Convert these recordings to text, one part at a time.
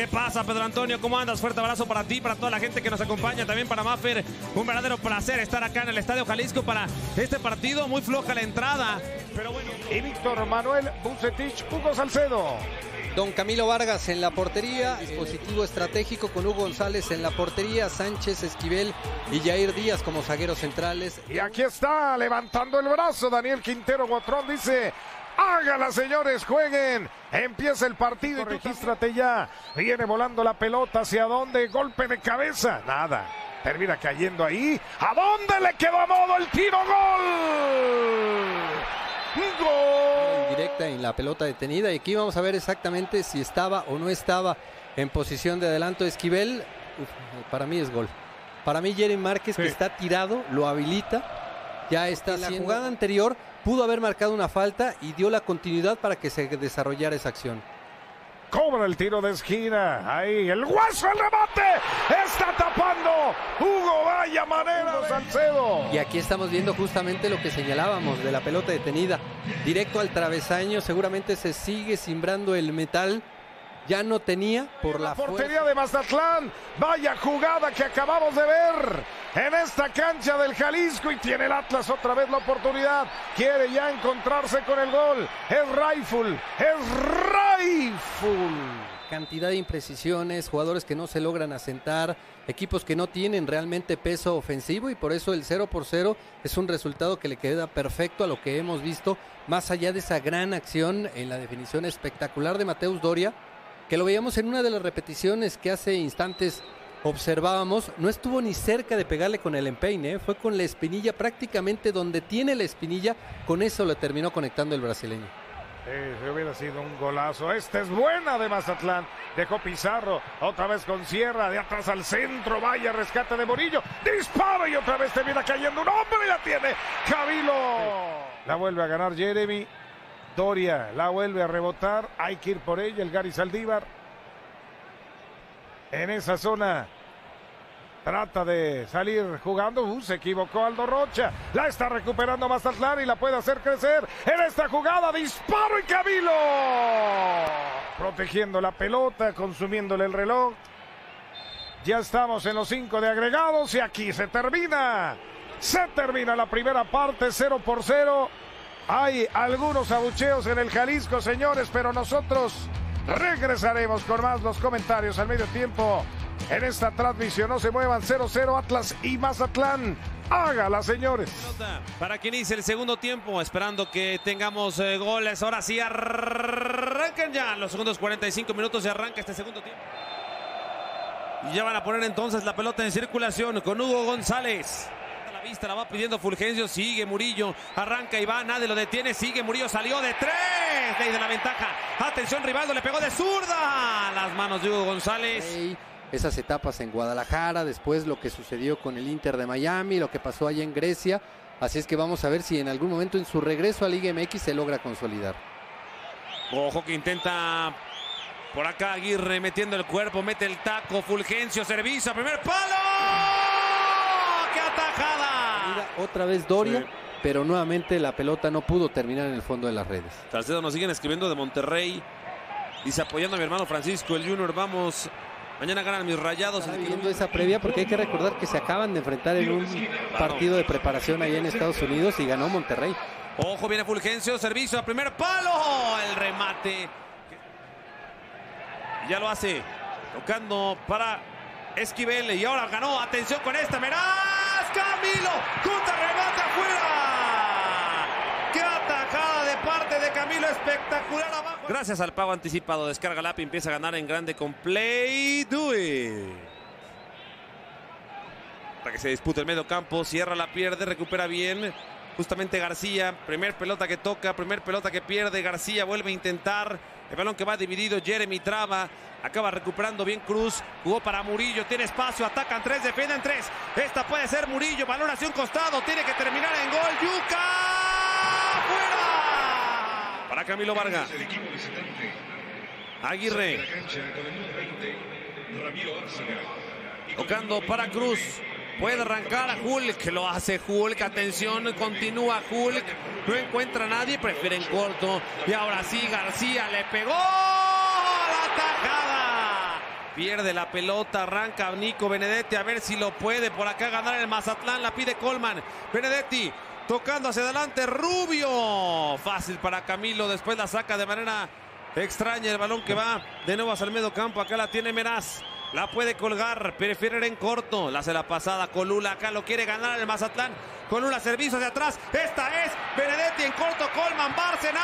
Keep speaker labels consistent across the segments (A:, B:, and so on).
A: ¿Qué pasa, Pedro Antonio? ¿Cómo andas? Fuerte abrazo para ti, para toda la gente que nos acompaña, también para Maffer. Un verdadero placer estar acá en el Estadio Jalisco para este partido. Muy floja la entrada, pero bueno.
B: Y Víctor Manuel Bucetich, Hugo Salcedo.
C: Don Camilo Vargas en la portería, dispositivo estratégico con Hugo González en la portería, Sánchez, Esquivel y Jair Díaz como zagueros centrales.
B: Y aquí está, levantando el brazo, Daniel Quintero Guatrón, dice: hágala, señores, jueguen. Empieza el partido y regístrate ya. Viene volando la pelota, ¿hacia dónde? Golpe de cabeza, nada. Termina cayendo ahí. ¿A dónde le quedó a modo el tiro? ¡Gol! ¡Gol!
C: Directa en la pelota detenida, y aquí vamos a ver exactamente si estaba o no estaba en posición de adelanto Esquivel. Para mí es gol. Para mí Jeremy Márquez, sí, que está tirado, lo habilita. Ya está en la jugada anterior. Pudo haber marcado una falta y dio la continuidad para que se desarrollara esa acción.
B: Cobra el tiro de esquina. Ahí, el hueso, el remate. Está tapando Hugo, vaya manera de Salcedo.
C: Y aquí estamos viendo justamente lo que señalábamos de la pelota detenida. Directo al travesaño, seguramente se sigue cimbrando el metal. Ya no tenía por la
B: portería de Mazatlán. Vaya jugada que acabamos de ver en esta cancha del Jalisco, y tiene el Atlas otra vez la oportunidad. Quiere ya encontrarse con el gol. Es Rifle.
C: Cantidad de imprecisiones, jugadores que no se logran asentar, equipos que no tienen realmente peso ofensivo, y por eso el 0-0 es un resultado que le queda perfecto a lo que hemos visto, más allá de esa gran acción en la definición espectacular de Mateus Doria, que lo veíamos en una de las repeticiones que hace instantes observábamos. No estuvo ni cerca de pegarle con el empeine, fue con la espinilla, prácticamente donde tiene la espinilla, con eso le terminó conectando el brasileño.
B: Hubiera sido un golazo. Esta es buena de Mazatlán. Dejó Pizarro, otra vez con Sierra, de atrás al centro, vaya rescate de Murillo, disparo y otra vez termina cayendo un hombre y la tiene Cabilo. La vuelve a ganar Jeremy. Doria la vuelve a rebotar, hay que ir por ella, el Gary Saldívar. En esa zona trata de salir jugando, se equivocó Aldo Rocha, la está recuperando Mazatlán y la puede hacer crecer. En esta jugada, disparo y Cabilo, protegiendo la pelota, consumiéndole el reloj. Ya estamos en los 5 de agregados y aquí se termina la primera parte, 0-0. Hay algunos abucheos en el Jalisco, señores, pero nosotros regresaremos con más los comentarios al medio tiempo en esta transmisión. No se muevan, 0-0 Atlas y Mazatlán. Hágala, señores.
A: Para que inicie el segundo tiempo, esperando que tengamos goles. Ahora sí, arrancan ya los segundos 45 minutos y arranca este segundo tiempo. Y ya van a poner entonces la pelota en circulación con Hugo González. Vista la va pidiendo Fulgencio, sigue Murillo, arranca y va, nadie lo detiene, sigue Murillo, salió de 3, ley de la ventaja, atención, Rivaldo le pegó de zurda a las manos de Hugo González.
C: Esas etapas en Guadalajara, después lo que sucedió con el Inter de Miami, lo que pasó allá en Grecia, así es que vamos a ver si en algún momento en su regreso a Liga MX se logra consolidar.
A: Ojo que intenta por acá Aguirre metiendo el cuerpo, mete el taco, Fulgencio, servicio, primer palo. ¡Qué atajada!
C: Otra vez Doria, sí, pero nuevamente la pelota no pudo terminar en el fondo de las redes.
A: Salcedo, nos siguen escribiendo de Monterrey. Dice, apoyando a mi hermano Francisco, el Junior, vamos. Mañana ganan mis Rayados.
C: Viendo esa previa, porque hay que recordar que se acaban de enfrentar en un partido de preparación allá en Estados Unidos y ganó Monterrey.
A: Ojo, viene Fulgencio, servicio a primer palo. El remate. Ya lo hace. Tocando para Esquivel y ahora ganó. Atención con esta. Meraz. Camilo. Contra remate afuera. Qué atajada de parte de Camilo. Espectacular abajo. Gracias al pago anticipado. Descarga la app y empieza a ganar en grande con Play Do It. Para que se dispute el medio campo. Sierra la pierde. Recupera bien. Justamente García. Primer pelota que toca. Primer pelota que pierde. García vuelve a intentar. El balón que va dividido. Jeremy traba. Acaba recuperando bien Cruz. Jugó para Murillo. Tiene espacio. Atacan 3. Defienden 3. Esta puede ser Murillo. Balón hacia un costado. Tiene que terminar en gol. Yuca. ¡Fuera! Para Camilo Vargas. Aguirre. Tocando para Cruz. Puede arrancar a Hulk, lo hace Hulk, atención, continúa Hulk, no encuentra a nadie, prefiere en corto, y ahora sí García le pegó la tajada. Pierde la pelota, arranca Nico Benedetti a ver si lo puede por acá ganar el Mazatlán. La pide Colman. Benedetti tocando hacia adelante. Rubio. Fácil para Camilo. Después la saca de manera extraña el balón que va de nuevo hacia el medio campo. Acá la tiene Meraz. La puede colgar. Prefiere ir en corto. La hace la pasada. Colula acá lo quiere ganar el Mazatlán. Colula servicio hacia atrás. Esta es Benedetti en corto. Colman. Bárcenas.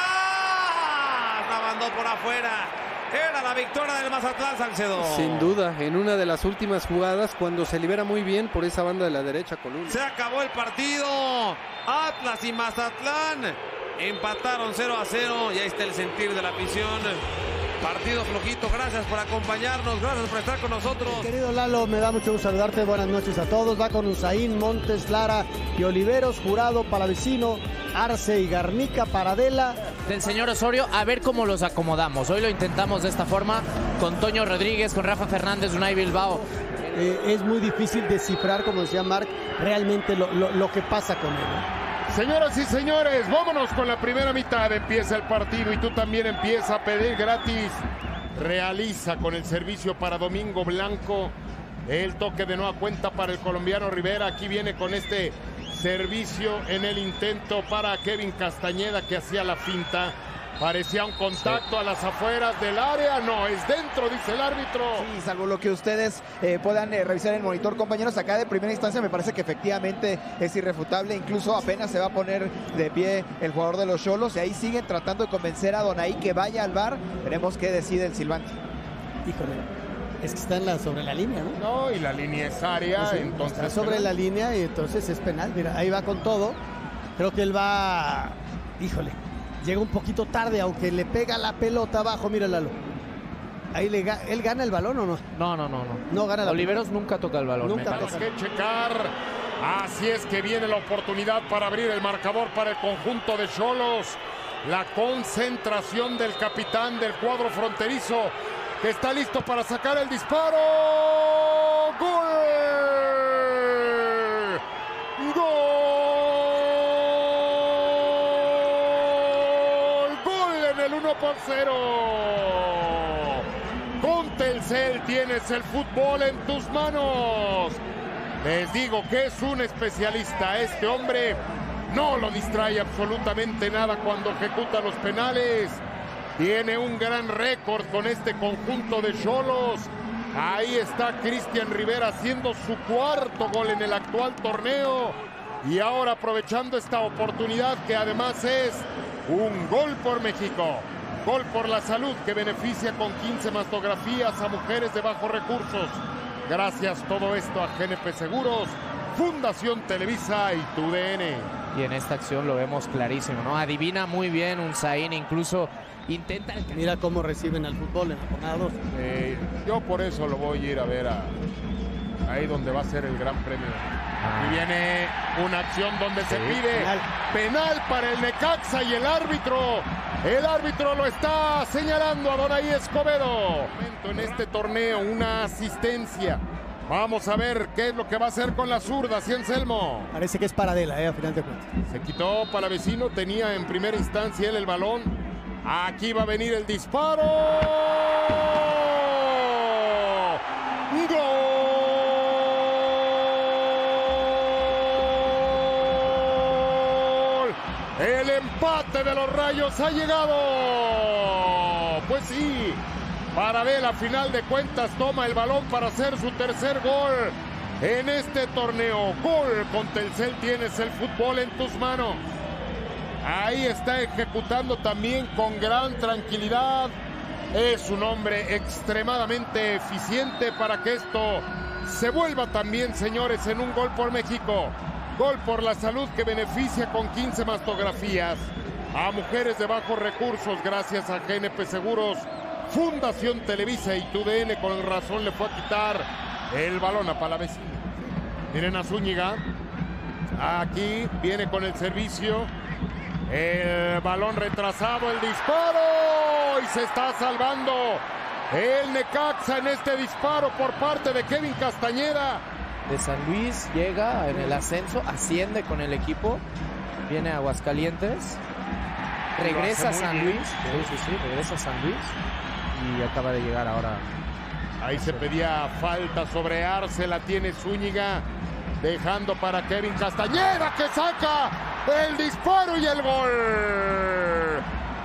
A: La mandó por afuera. Era la victoria del Mazatlán, Salcedo.
C: Sin duda, en una de las últimas jugadas, cuando se libera muy bien por esa banda de la derecha, Colula.
A: Se acabó el partido. Atlas y Mazatlán empataron 0-0. Y ahí está el sentir de la afición. Partido flojito. Gracias por acompañarnos. Gracias por estar con nosotros.
D: Querido Lalo, me da mucho gusto saludarte. Buenas noches a todos. Va con Usain, Montes, Lara y Oliveros, Jurado, Palavecino, Arce y Garnica, Paradela.
E: Del señor Osorio, a ver cómo los acomodamos. Hoy lo intentamos de esta forma, con Toño Rodríguez, con Rafa Fernández, Unai Bilbao.
D: Es muy difícil descifrar, como decía Marc, realmente lo que pasa con él.
B: Señoras y señores, vámonos con la primera mitad. Empieza el partido y tú también empieza a pedir gratis. Realiza con el servicio para Domingo Blanco el toque de nueva cuenta para el colombiano Rivera. Aquí viene con este servicio en el intento para Kevin Castañeda, que hacía la finta. Parecía un contacto a las afueras del área. No, es dentro, dice el árbitro.
F: Sí, salvo lo que ustedes puedan revisar en el monitor, compañeros. Acá de primera instancia me parece que efectivamente es irrefutable. Incluso apenas se va a poner de pie el jugador de los Xolos. Y ahí siguen tratando de convencer a Donaí que vaya al VAR. Veremos qué decide el silbante.
D: Híjole, es que está sobre la línea, ¿no?
B: No, y la línea es área,
D: Sí,
B: entonces...
D: está sobre la línea y entonces es penal. Mira, ahí va con todo. Creo que él va... Híjole, llega un poquito tarde, aunque le pega la pelota abajo. Mira, Lalo. Ahí ¿él gana el balón o no?
E: No.
D: No gana la
E: Oliveros nunca toca el balón.
D: Nunca
B: Tenemos que checar. Así es que viene la oportunidad para abrir el marcador para el conjunto de Xolos. La concentración del capitán del cuadro fronterizo, que está listo para sacar el disparo. ¡Gol! ¡Gol! ¡Gol en el 1-0! Con Telcel tienes el fútbol en tus manos. Les digo que es un especialista. Este hombre no lo distrae absolutamente nada cuando ejecuta los penales. Tiene un gran récord con este conjunto de Xolos. Ahí está Cristian Rivera haciendo su cuarto gol en el actual torneo. Y ahora aprovechando esta oportunidad, que además es un gol por México. Gol por la salud, que beneficia con 15 mastografías a mujeres de bajos recursos. Gracias todo esto a GNP Seguros, Fundación Televisa y TUDN.
E: Y en esta acción lo vemos clarísimo, ¿no? Adivina muy bien Usain, incluso intenta...
D: Mira cómo reciben al fútbol en la jornada 2.
B: Yo por eso lo voy a ir a ver ahí donde va a ser el gran premio. Y viene una acción donde se pide penal para el Necaxa y el árbitro lo está señalando a Donaí Escobedo. En este torneo una asistencia. Vamos a ver qué es lo que va a hacer con la zurda, ¿sí, Anselmo?
D: Parece que es Paradela, a final de cuentas.
B: Se quitó Palavecino, tenía en primera instancia él el balón. Aquí va a venir el disparo. ¡Gol! El empate de los Rayos ha llegado. Pues sí, Paradela a final de cuentas toma el balón para hacer su tercer gol en este torneo. Gol con Telcel, tienes el fútbol en tus manos. Ahí está ejecutando también con gran tranquilidad. Es un hombre extremadamente eficiente para que esto se vuelva también, señores, en un gol por México. Gol por la salud, que beneficia con 15 mastografías a mujeres de bajos recursos gracias a GNP Seguros, Fundación Televisa y TUDN. Con razón le fue a quitar el balón a Palavecino. Miren a Zúñiga. Aquí viene con el servicio. El balón retrasado, el disparo. Y se está salvando el Necaxa en este disparo por parte de Kevin Castañeda.
E: De San Luis llega en el ascenso, asciende con el equipo, viene a Aguascalientes, regresa a San Luis, sí, regresa a San Luis y acaba de llegar ahora
G: Ahí se pedía falta sobre Arce, la tiene Zúñiga, dejando para Kevin Castañeda, que saca el disparo y el gol.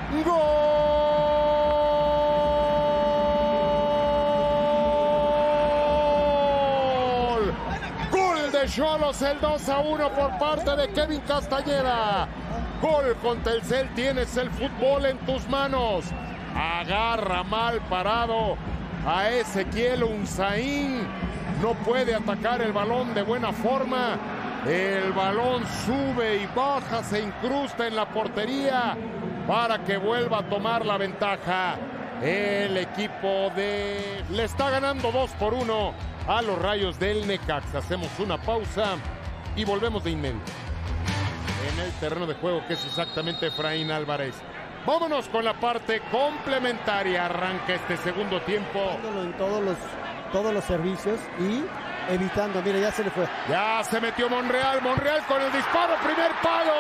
G: ¡Gol! Gol de Xolos, el 2-1 por parte de Kevin Castañeda. Gol con Telcel, tienes el fútbol en tus manos. Agarra mal parado a Ezequiel Unzaín. No puede atacar el balón de buena forma. El balón sube y baja, se incrusta en la portería para que vuelva a tomar la ventaja. El equipo le está ganando 2-1 a los Rayos del Necaxa. Hacemos una pausa y volvemos de inmediato en el terreno de juego, que es exactamente Efraín Álvarez. Vámonos con la parte complementaria. Arranca este segundo tiempo.
D: En todos los servicios y evitando, mira, ya se le fue.
G: Ya se metió Monreal con el disparo, primer palo.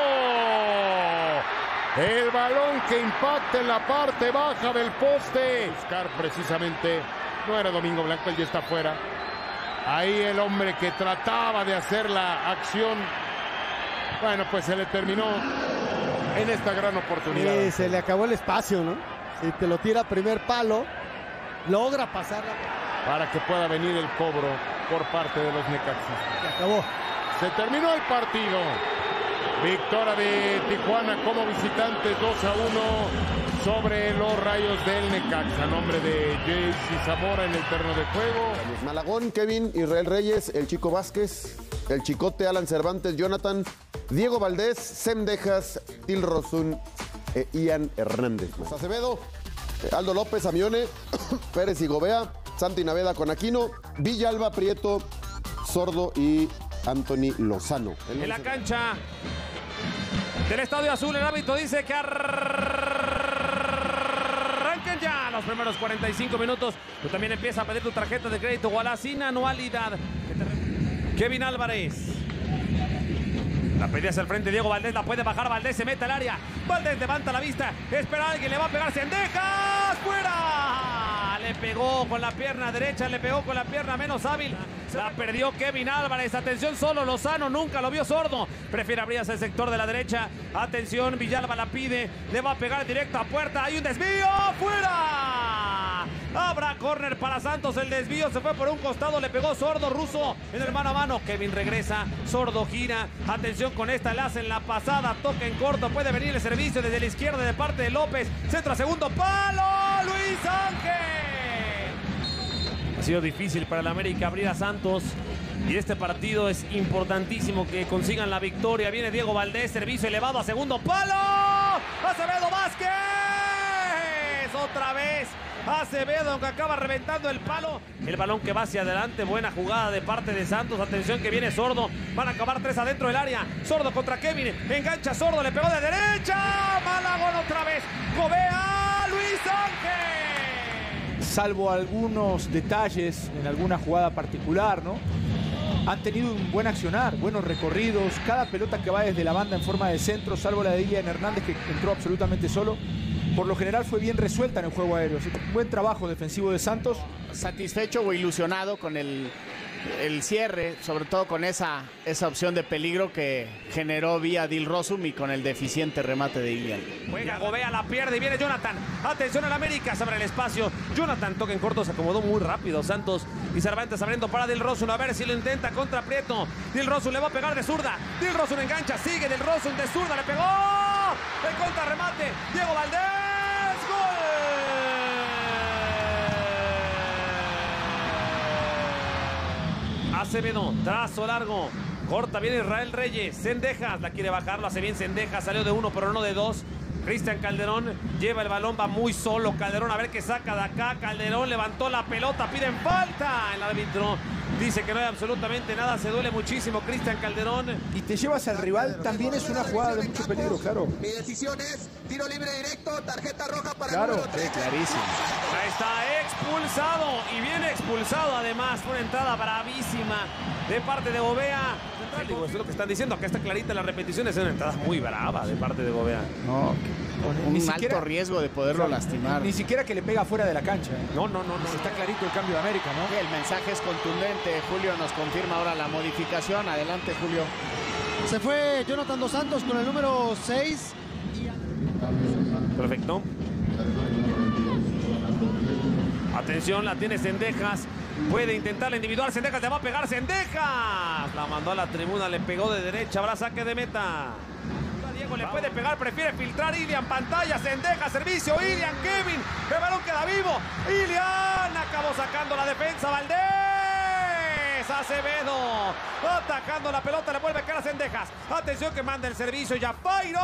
G: El balón que impacta en la parte baja del poste. Buscar precisamente, no era Domingo Blanco, él ya está fuera. Ahí el hombre que trataba de hacer la acción, bueno, pues se le terminó en esta gran oportunidad.
D: Sí, se le acabó el espacio, ¿no? Si te lo tira primer palo, logra pasarla.
G: Para que pueda venir el cobro por parte de los necaxistas.
D: Se acabó.
G: Se terminó el partido. Victoria de Tijuana como visitantes 2-1 sobre los Rayos del Necaxa. Nombre de Jesse Zamora en el terreno de juego.
H: Malagón, Kevin, Israel Reyes, el Chico Vázquez, el Chicote, Alan Cervantes, Jonathan, Diego Valdés, Sem Dejas, Til Rosun e Ian Hernández. Acevedo, Aldo López, Amione, Pérez y Gobea, Santi Naveda con Aquino, Villalba, Prieto, Sordo y Anthony Lozano.
A: En la cancha del Estadio Azul, el árbitro dice que arranquen ya los primeros 45 minutos. Tú también empieza a pedir tu tarjeta de crédito Walla sin anualidad. Kevin Álvarez. La pedía hacia el frente Diego Valdés, la puede bajar Valdés, se mete al área. Valdés levanta la vista, espera a alguien, le va a pegar Cendejas, ¡fuera! Le pegó con la pierna derecha, le pegó con la pierna menos hábil. La perdió Kevin Álvarez. Atención, solo Lozano, nunca lo vio Sordo. Prefiere abrir hacia el sector de la derecha. Atención, Villalba la pide, le va a pegar directo a puerta. Hay un desvío, ¡fuera! Habrá córner para Santos, el desvío se fue por un costado, le pegó Sordo, Russo en el mano a mano. Kevin regresa, Sordo gira. Atención con esta, le hacen la pasada, toca en corto, puede venir el servicio desde la izquierda de parte de López. Centro a segundo palo, Luis Ángel. Ha sido difícil para el América abrir a Santos y este partido es importantísimo que consigan la victoria. Viene Diego Valdés, servicio elevado a segundo palo. Acevedo Vázquez. Otra vez Acevedo, aunque acaba reventando el palo. El balón que va hacia adelante, buena jugada de parte de Santos. Atención que viene Sordo, van a acabar 3 adentro del área. Sordo contra Kevin, engancha Sordo, le pegó de derecha. Malagón otra vez, Gobea, Luis Ángel.
I: Salvo algunos detalles en alguna jugada particular, ¿no? Han tenido un buen accionar, buenos recorridos. Cada pelota que va desde la banda en forma de centro, salvo la de Ian Hernández, que entró absolutamente solo, por lo general fue bien resuelta en el juego aéreo. Buen trabajo defensivo de Santos.
J: Satisfecho o ilusionado con el cierre, sobre todo con esa opción de peligro que generó vía Dil Rosum y con el deficiente remate de Ilian.
A: Juega Gobea, la pierde y viene Jonathan. Atención al América, se abre el espacio. Jonathan toca en corto, se acomodó muy rápido Santos. Y Cervantes abriendo para Dil Rosum, a ver si lo intenta contra Prieto. Dil Rosum le va a pegar de zurda. Dil Rosum engancha, sigue Dil Rosum de zurda, le pegó. El contrarremate, Diego Valdés. Acevedo, trazo largo, corta bien Israel Reyes, Cendejas, la quiere bajar, lo hace bien Cendejas, salió de 1 pero no de 2. Cristian Calderón lleva el balón, va muy solo Calderón, a ver qué saca de acá. Calderón levantó la pelota, piden falta. El árbitro dice que no hay absolutamente nada, se duele muchísimo Cristian Calderón.
I: Y te llevas al rival, también es una jugada de mucho peligro, claro.
K: Mi decisión es tiro libre directo, tarjeta roja para
I: claro,
K: el número 3.
J: Clarísimo.
A: Ahí está expulsado y bien expulsado además. Fue una entrada bravísima de parte de Gobea. Eso es lo que están diciendo, acá está clarita la repetición, es una entrada muy brava de parte de Gobea.
I: No,
J: un alto riesgo de poderlo lastimar.
I: Ni siquiera que le pega fuera de la cancha.
B: No.
I: Está clarito el cambio de América, ¿no?
J: Sí, el mensaje es contundente. Julio nos confirma ahora la modificación. Adelante, Julio.
D: Se fue Jonathan Dos Santos con el número 6.
A: Perfecto. Atención, la tiene Cendejas. Puede intentar la individual. Cendejas le va a pegar. Cendejas. La mandó a la tribuna. Le pegó de derecha. Habrá saque de meta. Diego le puede pegar. Prefiere filtrar. Ilian pantalla. Cendejas. Servicio. Ilian. Kevin. El balón queda vivo. Ilian. Acabó sacando la defensa. Valdés. Acevedo. Atacando la pelota. Le vuelve a caer a Cendejas. Atención que manda el servicio. Ya Pairo.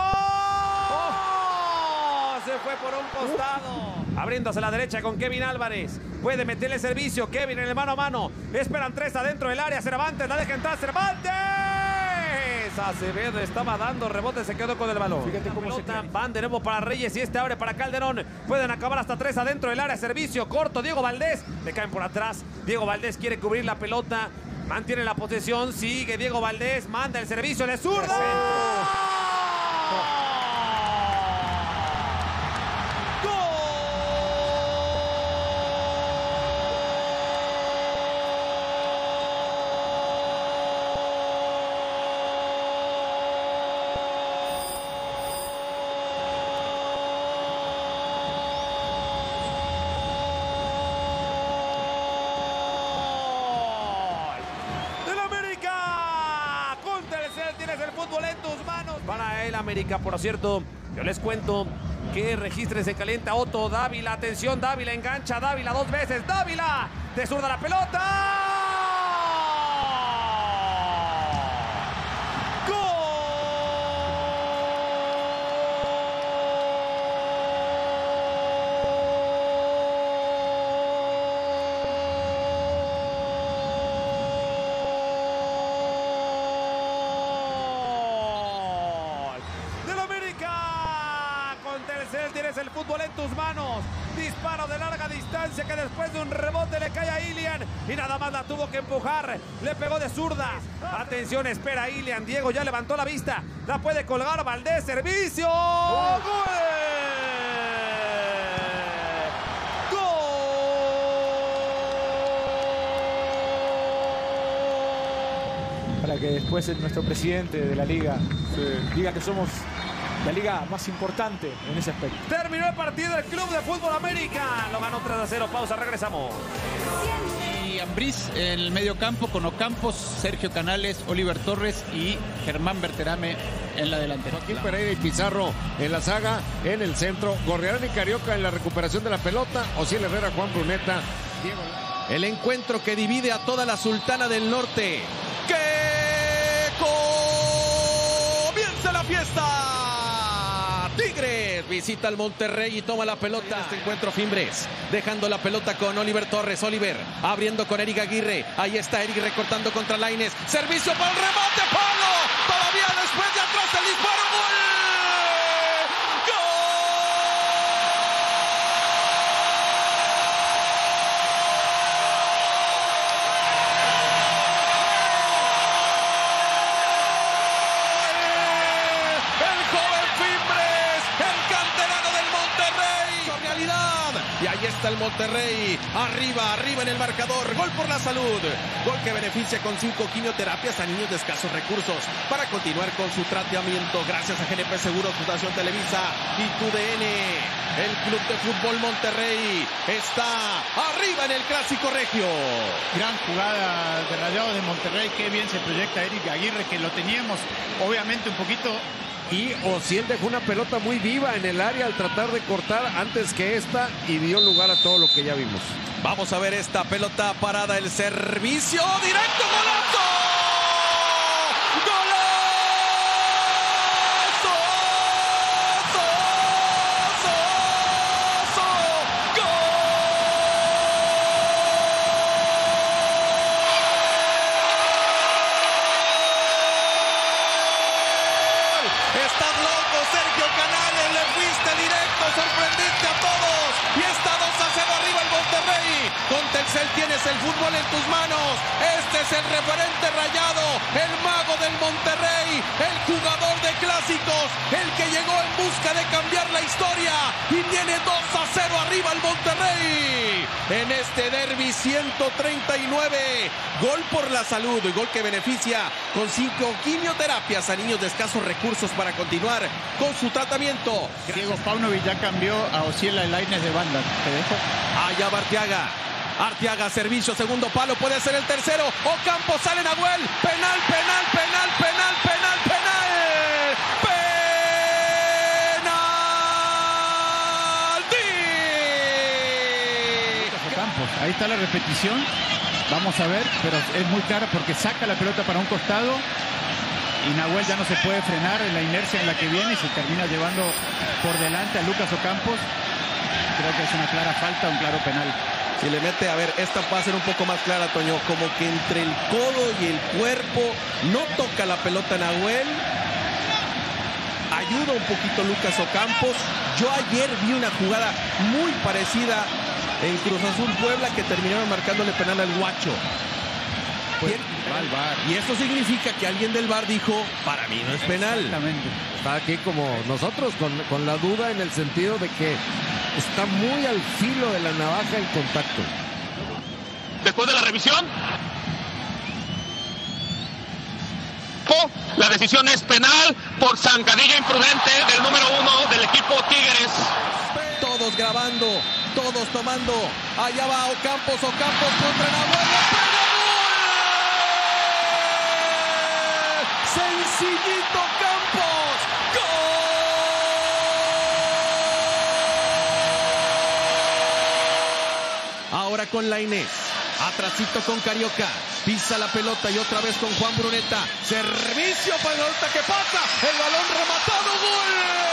A: Se fue por un costado. Abriéndose a la derecha con Kevin Álvarez. Puede meterle servicio. Kevin en el mano a mano. Esperan 3 adentro del área. Cervantes la deja entrar. Cervantes. Acevedo estaba dando rebote. Se quedó con el balón.
I: Fíjate cómo se cae.
A: Van de nuevo para Reyes y este abre para Calderón. Pueden acabar hasta 3 adentro del área. Servicio corto. Diego Valdés. Le caen por atrás. Diego Valdés quiere cubrir la pelota. Mantiene la posesión. Sigue Diego Valdés. Manda el servicio de zurda. Para el América, por cierto, yo les cuento que registre se calienta Otto Dávila. Atención, Dávila engancha, Dávila 2 veces. Dávila, de zurda la pelota. Tienes el fútbol en tus manos. Disparo de larga distancia que después de un rebote le cae a Ilian y nada más la tuvo que empujar. Le pegó de zurda. Atención, espera Ilian. Diego ya levantó la vista. La puede colgar Valdés. Servicio. ¡Gol!
I: Para que después nuestro presidente de la liga diga que somos la liga más importante en ese aspecto.
A: Terminó el partido del Club de Fútbol América. Lo ganó 3-0. Pausa, regresamos.
L: Y Ambriz en el medio campo con Ocampos, Sergio Canales, Oliver Torres y Germán Berterame en la delantera.
M: Joaquín Pereira y Pizarro en la saga, en el centro. Gorriarán y Carioca en la recuperación de la pelota. Ociel Herrera, Juan Bruneta, Diego.
N: El encuentro que divide a toda la Sultana del Norte. ¡Que comience la fiesta! Tigres visita al Monterrey y toma la pelota. En este encuentro Fimbres dejando la pelota con Oliver Torres. Oliver abriendo con Eric Aguirre. Ahí está Eric recortando contra Lainez. Servicio para el remate. ¡Palo! Todavía después de atrás el disparo. ¡Gol! Y ahí está el Monterrey, arriba en el marcador, gol por la salud, gol que beneficia con 5 quimioterapias a niños de escasos recursos para continuar con su tratamiento. Gracias a GNP Seguros, Fundación Televisa y TUDN. El Club de Fútbol Monterrey está arriba en el Clásico Regio.
L: Gran jugada de Rayados de Monterrey, qué bien se proyecta Eric Aguirre, que lo teníamos obviamente un poquito.
M: Y Ociel dejó una pelota muy viva en el área al tratar de cortar antes que esta y dio lugar a todo lo que ya vimos.
N: Vamos a ver esta pelota parada, el servicio directo, golazo. Estás loco, Sergio Canales, le fuiste directo, sorprendiste a todos y está 2-0 arriba el Monterrey con Telcel tienes el fútbol en tus manos. Este es el referente rayado, el mago del Monterrey, el jugador de clásicos, el que llegó en busca de cambiar la historia y tiene 2-0 arriba el Monterrey. En este derbi 139, gol por la salud, gol que beneficia con 5 quimioterapias a niños de escasos recursos para continuar con su tratamiento.
L: Diego Paunovic ya cambió a Ociel Lainez de banda. Te dejo.
N: Allá va Arteaga. Arteaga, servicio, segundo palo, puede ser el tercero. Ocampo, sale Nahuel. Penal, penal, penal, penal, penal, penal.
L: Campos. Ahí está la repetición. Vamos a ver, pero es muy clara porque saca la pelota para un costado y Nahuel ya no se puede frenar en la inercia en la que viene y se termina llevando por delante a Lucas Ocampos. Creo que es una clara falta, un claro penal.
N: Si le mete, a ver, esta va a ser un poco más clara, Toño, como que entre el codo y el cuerpo no toca la pelota Nahuel. Ayuda un poquito Lucas Ocampos. Yo ayer vi una jugada muy parecida en Cruz Azul Puebla que terminaron marcándole penal al Guacho.
M: Pues, va al VAR.
N: Y esto significa que alguien del VAR dijo, para mí no es penal.
L: Exactamente.
M: Está aquí como nosotros con la duda en el sentido de que está muy al filo de la navaja el contacto.
O: Después de la revisión, la decisión es penal por zancadilla imprudente del número 1 del equipo Tigres.
N: Todos grabando, todos tomando. Allá va Ocampos, Ocampos contra Nahuel. Sencillito Campos. ¡Gol! Ahora con Lainez. Atrasito con Carioca. Pisa la pelota y otra vez con Juan Bruneta. Servicio para la pelota que pasa. El balón rematado. ¡Gol!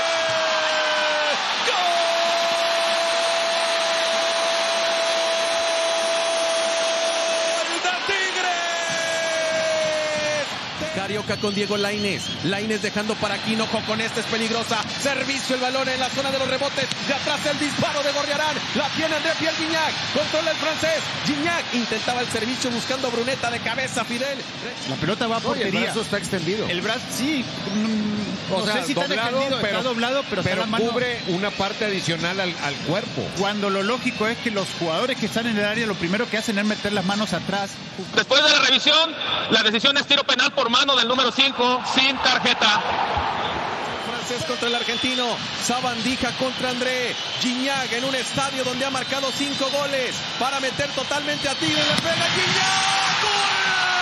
N: Carioca con Diego Lainez. Lainez dejando para Aquino. Con esta es peligrosa. Servicio, el balón en la zona de los rebotes. De atrás el disparo de Gorriarán. La tiene André Pierre Gignac. Controla el francés. Gignac intentaba el servicio buscando a Bruneta de cabeza. Fidel.
L: La pelota va a portería.
M: El brazo está extendido.
L: El brazo, sí.
M: O
L: no
M: sea,
L: sé si
M: doblado,
L: está doblado, pero está la mano.
M: Cubre una parte adicional al cuerpo.
L: Cuando lo lógico es que los jugadores que están en el área lo primero que hacen es meter las manos atrás.
O: Después de la revisión, la decisión es tiro penal por mano del número 5 sin tarjeta.
N: Francés contra el argentino. Sabandija contra André. Gignac en un estadio donde ha marcado 5 goles para meter totalmente a Tigre. Le pega Gignac. ¡Gol!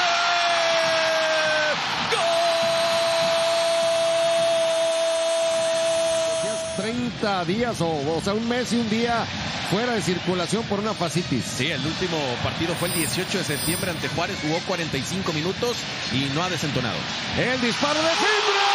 M: 30 días o sea, un mes y un día fuera de circulación por una fascitis.
N: Sí, el último partido fue el 18 de septiembre ante Juárez, jugó 45 minutos y no ha desentonado.
M: El disparo de Fimbre.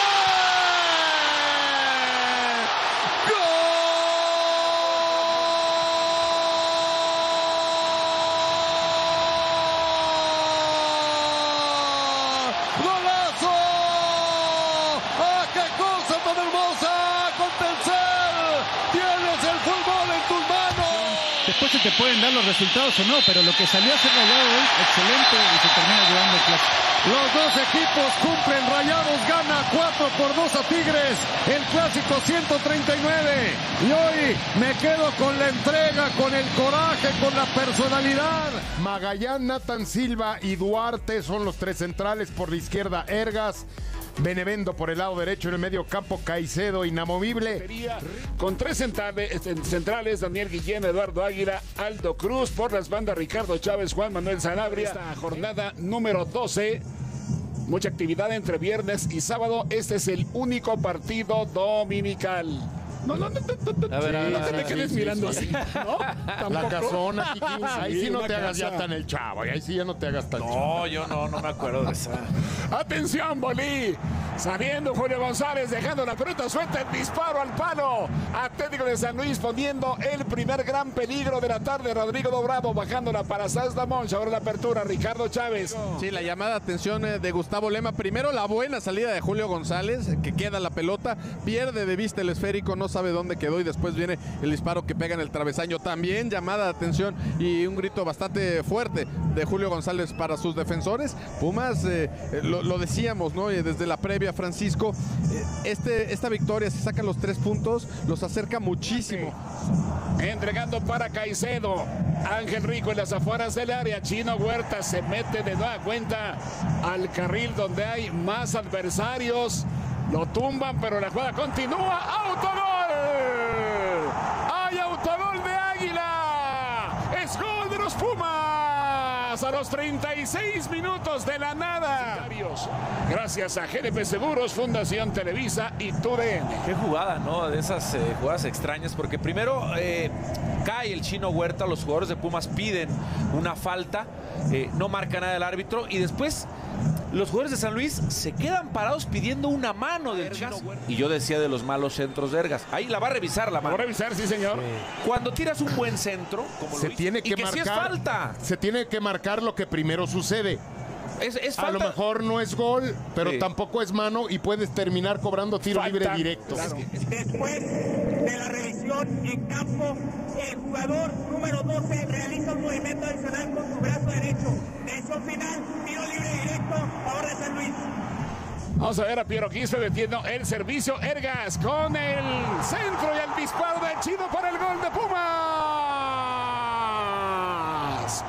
L: Después se te pueden dar los resultados o no, pero lo que salió a ser Rayado hoy, excelente, y se termina llevando el clásico.
M: Los dos equipos cumplen. Rayados gana 4-2 a Tigres. El clásico 139. Y hoy me quedo con la entrega, con el coraje, con la personalidad.
G: Magallán, Nathan Silva y Duarte son los tres centrales. Por la izquierda, Ergas. Benevendo por el lado derecho, en el medio campo Caicedo, inamovible.
P: Con tres centrales, Daniel Guillén, Eduardo Águila, Aldo Cruz, por las bandas Ricardo Chávez, Juan Manuel Sanabria. Esta jornada número 12, mucha actividad entre viernes y sábado. Este es el único partido dominical. No te me quedes mirando así, ¿no?
G: La casona, ahí sí no te hagas ya tan el chavo, ahí sí ya no te hagas tan chavo.
P: No, yo no me acuerdo de esa. Atención, Bolí. Saliendo Julio González, dejando la pelota suelta, el disparo al palo. Atlético de San Luis poniendo el primer gran peligro de la tarde. Rodrigo Dobrado bajándola para Sanz Damonch. Ahora la apertura, Ricardo Chávez.
N: Sí, la llamada de atención de Gustavo Lema. Primero la buena salida de Julio González, que queda la pelota, pierde de vista el esférico, no sabe dónde quedó y después viene el disparo que pega en el travesaño. También llamada de atención y un grito bastante fuerte de Julio González para sus defensores. Pumas, lo decíamos, ¿no? Desde la previa, Francisco, esta victoria, si sacan los 3 puntos, los acerca muchísimo.
P: Entregando para Caicedo. Ángel Rico en las afueras del área. Chino Huerta se mete de nueva cuenta al carril donde hay más adversarios. Lo tumban, pero la jugada continúa. ¡Autogol! ¡Hay autogol de Águila! ¡Es gol de los Pumas! A los 36 minutos de la nada. Gracias a GNP Seguros, Fundación Televisa y TUDN.
Q: Qué jugada, ¿no? De esas jugadas extrañas, porque primero cae el Chino Huerta, los jugadores de Pumas piden una falta, no marca nada el árbitro y después los jugadores de San Luis se quedan parados pidiendo una mano del Chino Huerta. Y yo decía de los malos centros de Ergas. Ahí la va a revisar la mano.
P: Va a revisar, sí, señor.
Q: Cuando tiras un buen centro, como
M: se tiene que marcar,
Q: si es falta.
M: Se tiene que marcar lo que primero sucede.
Q: Es falta.
M: A lo mejor no es gol, pero tampoco es mano y puedes terminar cobrando tiro libre directo.
R: Claro. Después de la revisión en campo, el jugador número 12 realiza un movimiento adicional con su brazo derecho. Decisión final, tiro libre directo, a favor de San Luis.
P: Vamos a ver a Piero Quispe metiendo el servicio. Ergas con el centro y el disparo del Chino para el gol de Pumas.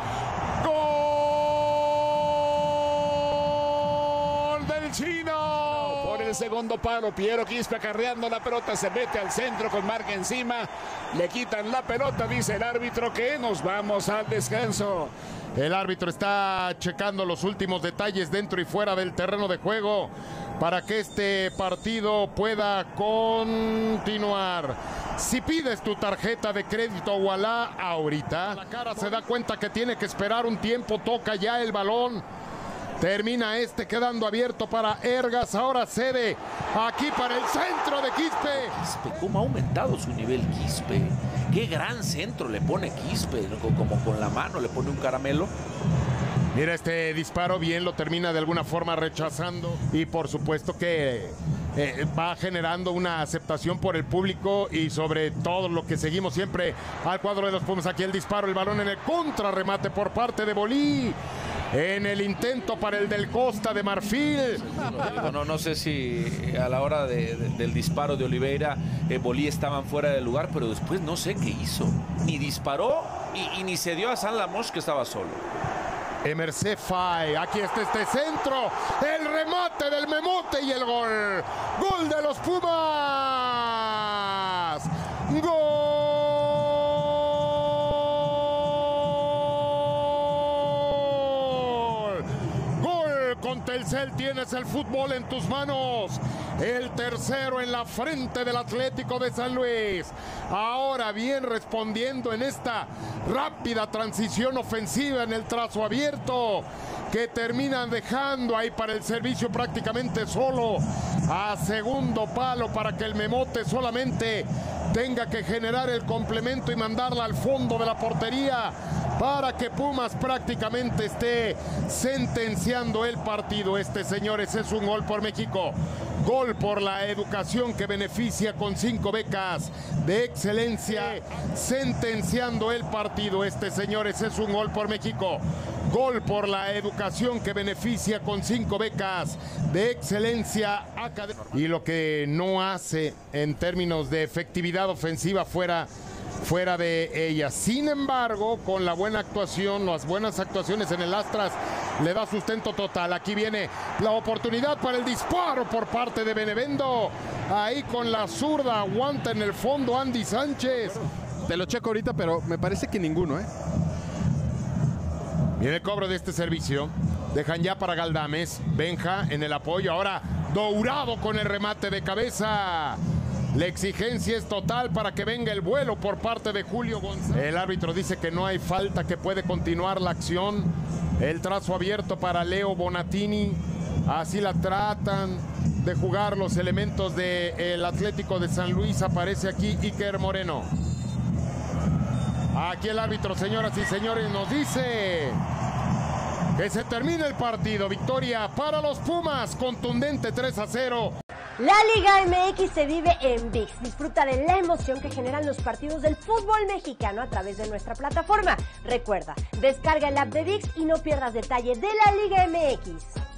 P: ¡Gol del Chino! Por el segundo palo, Piero Quispe acarreando la pelota, se mete al centro con marca encima. Le quitan la pelota, dice el árbitro que nos vamos al descanso.
M: El árbitro está checando los últimos detalles dentro y fuera del terreno de juego para que este partido pueda continuar. Si pides tu tarjeta de crédito Ualá ahorita, la cara se da cuenta que tiene que esperar un tiempo, toca ya el balón. Termina quedando abierto para Ergas, ahora cede aquí para el centro de Quispe.
Q: ¿Cómo ha aumentado su nivel Quispe? Qué gran centro le pone Quispe, como con la mano le pone un caramelo.
M: Mira este disparo, bien lo termina de alguna forma rechazando y por supuesto que va generando una aceptación por el público y sobre todo lo que seguimos siempre al cuadro de los Pumas. Aquí el disparo, el balón en el contrarremate por parte de Bolí. En el intento para el del Costa de Marfil.
Q: No sé si a la hora del disparo de Oliveira, Bolí estaban fuera del lugar, pero después no sé qué hizo. Ni disparó y ni se dio a San Lamos, que estaba solo.
M: Emerce Fay, aquí está este centro, el remate del Memote y el gol. Gol de los Pumas. Gol. Con Telcel tienes el fútbol en tus manos. El tercero en la frente del Atlético de San Luis. Ahora bien respondiendo en esta rápida transición ofensiva en el trazo abierto, que terminan dejando ahí para el servicio prácticamente solo a segundo palo para que el Memote solamente tenga que generar el complemento y mandarla al fondo de la portería para que Pumas prácticamente esté sentenciando el partido. Señores, es un gol por México. Gol por la educación que beneficia con 5 becas de excelencia, sentenciando el partido. Señores, es un gol por México. Gol por la educación que beneficia con 5 becas de excelencia académica. Y lo que no hace en términos de efectividad ofensiva fuera de ella. Sin embargo, con la buena actuación, las buenas actuaciones en el Astras, le da sustento total. Aquí viene la oportunidad para el disparo por parte de Benevendo. Ahí con la zurda, aguanta en el fondo Andy Sánchez.
N: Te lo checo ahorita, pero me parece que ninguno,
M: Viene el cobro de este servicio. Dejan ya para Galdames. Benja en el apoyo. Ahora Dourado con el remate de cabeza. La exigencia es total para que venga el vuelo por parte de Julio González. El árbitro dice que no hay falta, que puede continuar la acción. El trazo abierto para Leo Bonatini. Así la tratan.
G: de jugar los elementos del Atlético de San Luis. Aparece aquí Iker Moreno. Aquí el árbitro, señoras y señores, nos dice que se termina el partido. Victoria para los Pumas, contundente 3-0.
S: La Liga MX se vive en ViX. Disfruta de la emoción que generan los partidos del fútbol mexicano a través de nuestra plataforma. Recuerda, descarga el app de ViX y no pierdas detalle de la Liga MX.